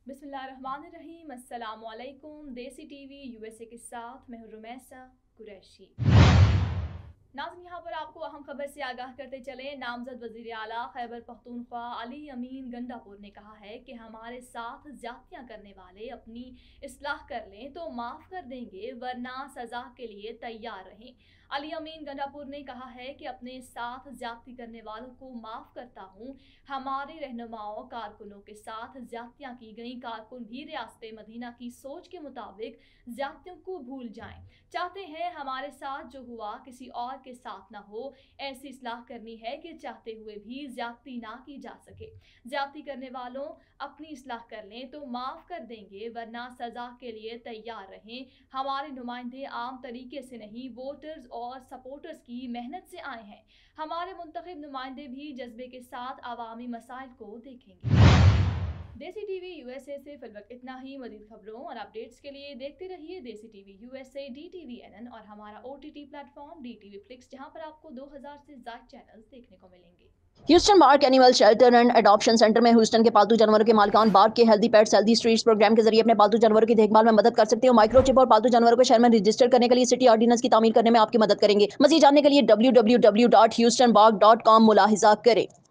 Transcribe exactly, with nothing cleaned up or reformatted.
बिस्मिल्लाहिर्रहमानिर्रहीम। अस्सलाम वालेकुम। देसी टीवी यूएसए के साथ मैं हूं रुमैसा कुरैशी। नाज़रीन, यहाँ पर आपको अहम खबर से आगाह करते चले। नामजद वज़ीर आला खैबर पख्तूनख्वा अली अमीन गंडापुर ने कहा है कि हमारे साथ ज्यादतियाँ करने वाले अपनी इस्लाह कर लें तो माफ़ कर देंगे, वरना सज़ा के लिए तैयार रहें। अली अमीन गंडापुर ने कहा है कि अपने साथ ज्यादती करने वालों को माफ़ करता हूँ। हमारे रहनुमाओं कारकुनों के साथ ज्यादतियाँ की गई, कारकुन भी रियासत मदीना की सोच के मुताबिक ज्यादतियों को भूल जाएं। चाहते हैं हमारे साथ जो हुआ किसी और के साथ ना हो। ऐसी इस्लाह करनी है कि चाहते हुए भी ज्यादती ना की जा सके। ज्यादती करने वालों अपनी इस्लाह कर लें तो माफ़ कर देंगे, वरना सज़ा के लिए तैयार रहें। हमारे नुमाइंदे आम तरीके से नहीं, वोटर्स और सपोर्टर्स की मेहनत से आए हैं। हमारे मुंतखब नुमाइंदे भी जज्बे के साथ आवामी मसाइल को देखेंगे। देसी टीवी यूएसए से फिलवक्त इतना ही। मज़ीद खबरों और अपडेट्स के लिए देखते रहिए Desi TV USA, D TV NN और हमारा OTT platform D TV Flix, जहां पर आपको दो हज़ार से ज़्यादा चैनल्स देखने को मिलेंगे। Houston BARC animal shelter and adoption centre में ह्यूस्टन के पालतू जानवरों के मालिकान बार्क के healthy pets healthy streets programme के जरिए अपने पालतू जानवरों की देखभाल में मदद कर सकते हो। माइक्रोचिप और पालतू जानवरों को शहर में रजिस्टर करने के लिए सिटी ऑर्डिनेंस की तामील करने में आपकी मदद करेंगे। मज़ीद जानने के लिए W W W dot Houston BARC dot com मुलाहिजा करें।